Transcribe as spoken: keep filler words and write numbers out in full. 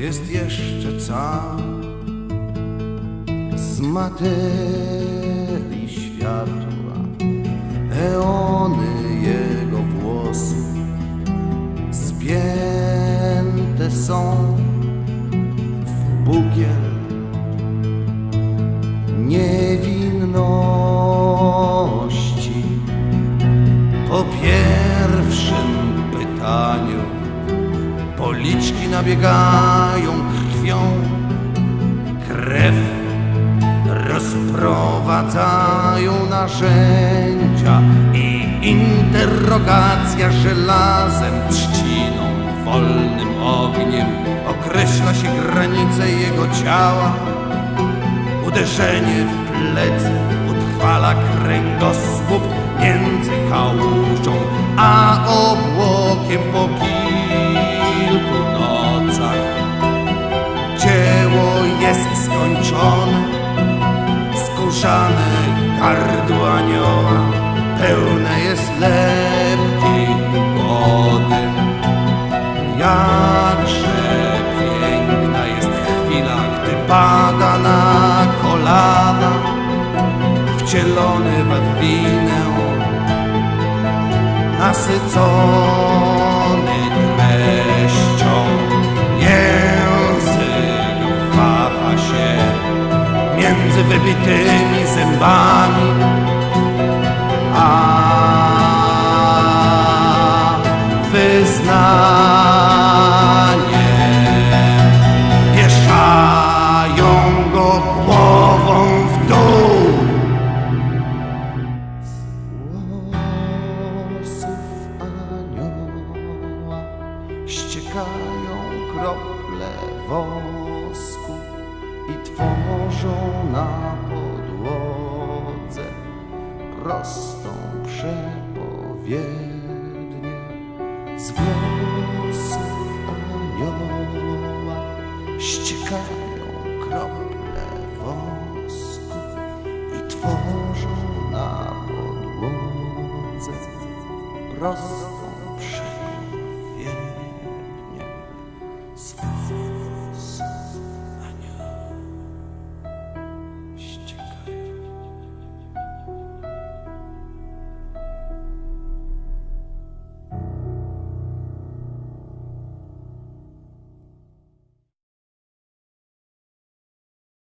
jest jeszcze cały z materii światła. Eony jego włosy spięte są w bukiel niewinności. Po pierwszym pytaniu policzki nabiegają krwią, krew rozprowadzają narzędzia i interrogacja żelazem, trzciną, wolnym ogniem określa się granice jego ciała. Uderzenie w plecy utrwala kręgosłup między kałużą a obłokiem po kilku nocach. Dzieło jest skończone, skórzane gardło anioła pełne jest lepkiej ugody. Jakże piękna jest chwila, gdy pada na kolana, wcielony we winę, nasycony treścią. Język waha się między wybitymi zębami, a wyznanie wieszają go głową w dół. Z włosów anioła ściekają krople wosku i tworzą na podłodze prostą przepowiednię. Z włosów anioła ściekają krople wosku i tworzą na podłodze prostą przepowiednię.